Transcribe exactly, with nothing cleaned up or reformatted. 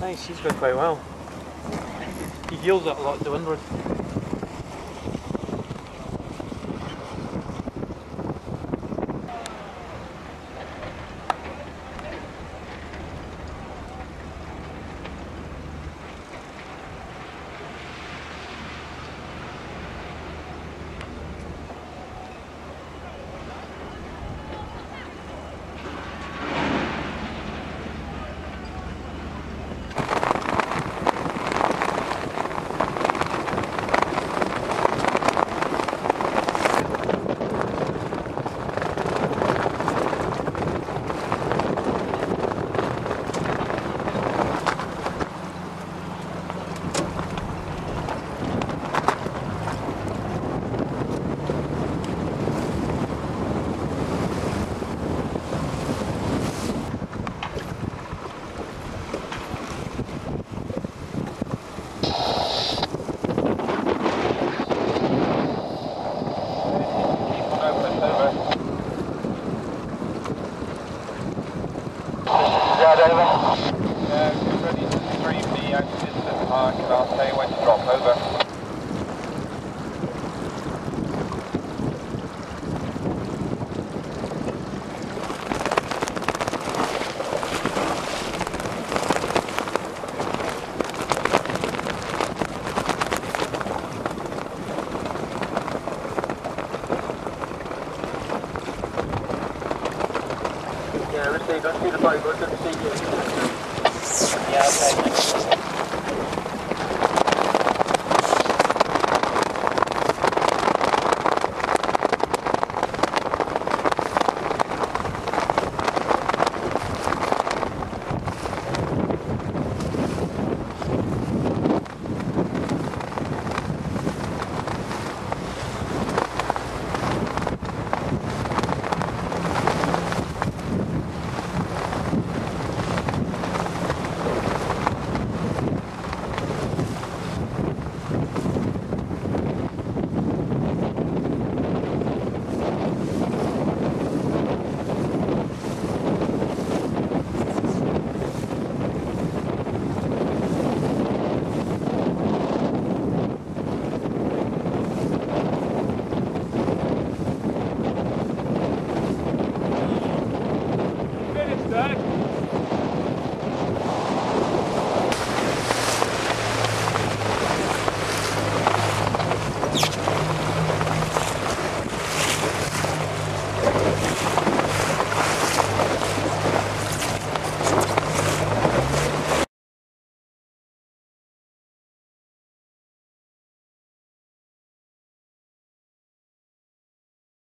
Nice, he's going quite well. He heels it a lot to windward. Over. Yeah, get ready to retrieve the accident at the park and I'll tell you when to drop. Over. Yeah, let's see, let's see the boat, let's see you. Yeah, okay.